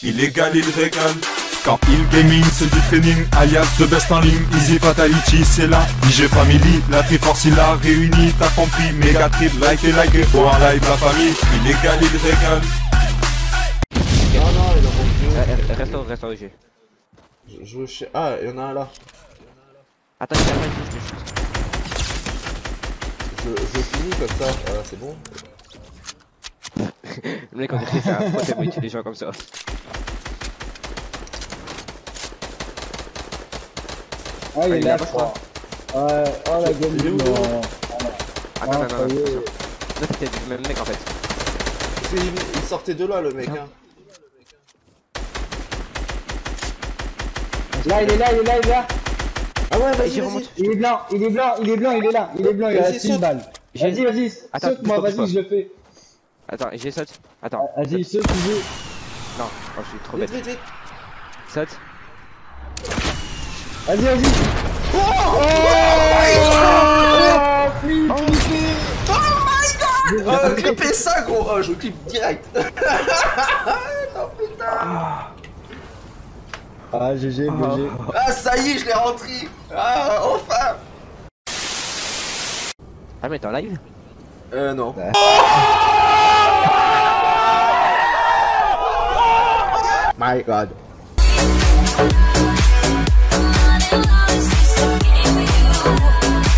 illégal, il régale. Quand il gaming, c'est du training, alias the best en ligne. Easy Fatality, c'est là. IG Family, la Triforce, il a réuni. T'as compris, méga trip, like et like. Pour en live, la famille, illégal, il régale. Non, non, il a compris. Reste au G. Je sais. Ah, il y en a un là. Attends, je Je finis comme ça. Ah, c'est bon. Le mec, on dirait que c'est un pro t'aimes les gens comme ça. Ah, il est là, je pas crois. Ouais, oh la gueule du non. Attends, non, là c'était le même mec en fait. Parce qu'il sortait de là, le mec. Hein. Là, il est là, il est là, il est là. Ah ouais, vas-y, J'y vas-y. remonte. Il est blanc, il est blanc, il est blanc, il est là. Il est blanc, il Vas-y, a 6 saute. balles. Vas-y, vas-y, Attends, saute-moi, bouge pas. vas-y, je le fais. Attends, j'ai saute. Attends. Vas-y, saute, tu veux. Non, oh, je suis trop Vite, bête. vite, vite. Saute. Vas-y, vas-y. Clippez ça, gros. Oh, je clip direct. Oh putain. Ah, GG, GG. Ah, ça y est, je l'ai rentré. Ah, enfin. Ah, mais t'es en live? Non. My God. Love is just a game with you.